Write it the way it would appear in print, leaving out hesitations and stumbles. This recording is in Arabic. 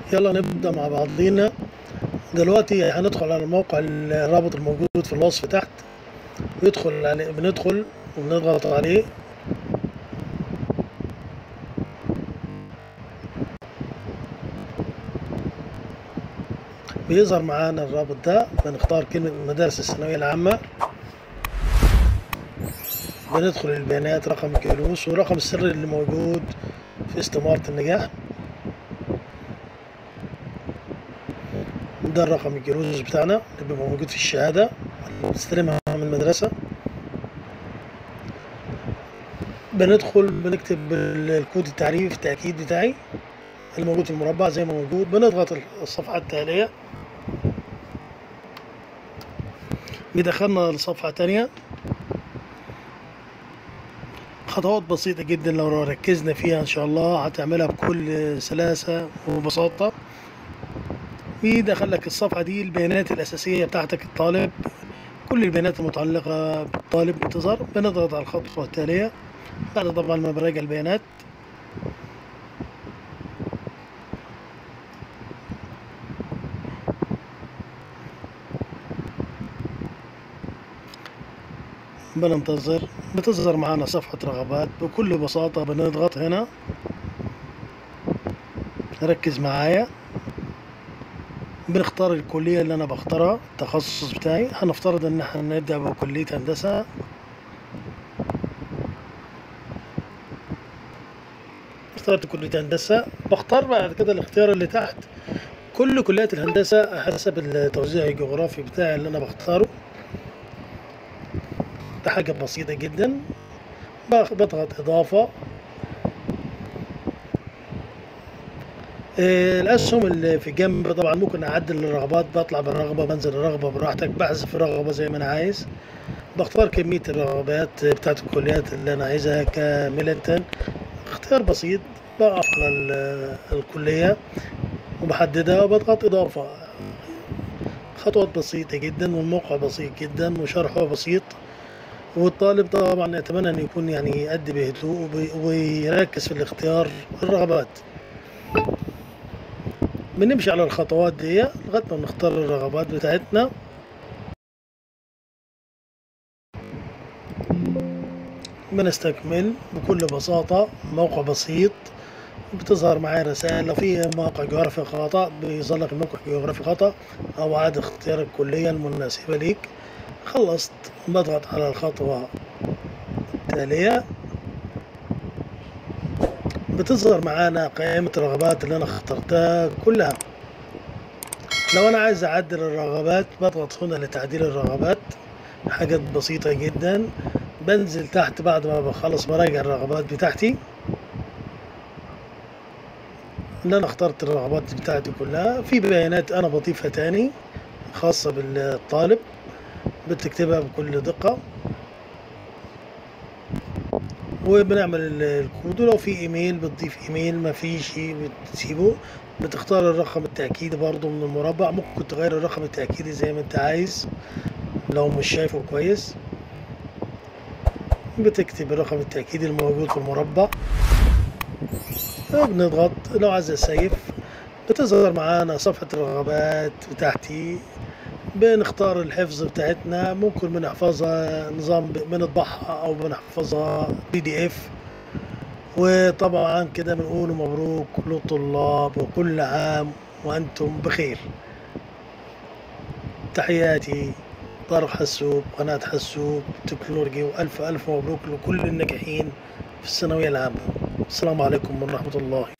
يلا نبدأ مع بعضينا. دلوقتي هندخل على الموقع، الرابط الموجود في الوصف تحت، ويدخل عليه، بندخل وبنضغط عليه. بيظهر معانا الرابط ده، بنختار كلمة مدارس الثانوية العامة، بندخل البيانات، رقم الجلوس ورقم السر اللي موجود في استمارة النجاح. ده الرقم الجلوس بتاعنا اللي بيبقى موجود في الشهادة اللي بنستلمها من المدرسة. بندخل بنكتب الكود التعريف التأكيد بتاعي الموجود في المربع زي ما موجود. بنضغط الصفحة التالية، بيدخلنا لصفحة تانية. خطوات بسيطة جدا لو ركزنا فيها إن شاء الله هتعملها بكل سلاسة وبساطة. بيدخلك الصفحة دي البيانات الأساسية بتاعتك الطالب، كل البيانات المتعلقة بالطالب بتظهر. بنضغط على الخطوة التالية بعد طبعا ما براجع البيانات. بننتظر، بتظهر معانا صفحة رغبات بكل بساطة. بنضغط هنا، ركز معايا. بنختار الكلية اللي أنا بختارها، التخصص بتاعي. هنفترض إن احنا نبدأ بكلية هندسة. اخترت كلية هندسة، بختار بعد كده الاختيار اللي تحت كل كليات الهندسة حسب التوزيع الجغرافي بتاعي اللي أنا بختاره. ده حاجة بسيطة جدا. بضغط إضافة. الأسهم اللي في الجنب طبعا ممكن أعدل الرغبات، بطلع بالرغبة، بنزل الرغبة براحتك، بحذف الرغبة زي ما أنا عايز. بختار كمية الرغبات بتاعت الكليات اللي أنا عايزها كاملة. اختيار بسيط، بقف على الكلية وبحددها وبضغط إضافة. خطوات بسيطة جدا، والموقع بسيط جدا، وشرحه بسيط. والطالب طبعا أتمنى أن يكون يعني يأدي بهدوء ويركز في الاختيار الرغبات. بنمشي على الخطوات دي لغاية ما نختار الرغبات بتاعتنا. بنستكمل بكل بساطة. موقع بسيط، بتظهر معايا رسائل لو في موقع جغرافي خطأ، بيظهر لك الموقع جغرافي خطأ أو عاد اختيار الكلية المناسبة ليك. خلصت، بضغط على الخطوة التالية. بتظهر معانا قائمة الرغبات اللي أنا اخترتها كلها. لو أنا عايز أعدل الرغبات بضغط هنا لتعديل الرغبات. حاجات بسيطة جدا. بنزل تحت بعد ما بخلص براجع الرغبات بتاعتي اللي أنا اخترت الرغبات بتاعتي كلها. في بيانات أنا بضيفها تاني خاصة بالطالب، بتكتبها بكل دقة. وبنعمل الكود، ولو في ايميل بتضيف ايميل، ما فيش بتسيبه. بتختار الرقم التأكيدي برضو من المربع، ممكن تغير الرقم التأكيدي زي ما انت عايز لو مش شايفه كويس. بتكتب الرقم التأكيدي الموجود في المربع وبنضغط. لو عايز اسيف بتظهر معانا صفحة الرغبات بتاعتي. بنختار الحفظ بتاعتنا، ممكن بنحفظها نظام بنطبعها او بنحفظها PDF. وطبعا كده بنقول مبروك للطلاب وكل عام وأنتم بخير. تحياتي طارق حسوب، قناة حسوب تكنولوجي، وألف ألف مبروك لكل الناجحين في الثانوية العامة. السلام عليكم ورحمة الله.